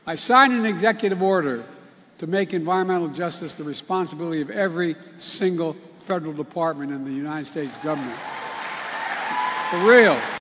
I signed an executive order to make environmental justice the responsibility of every single federal department in the United States government. For real.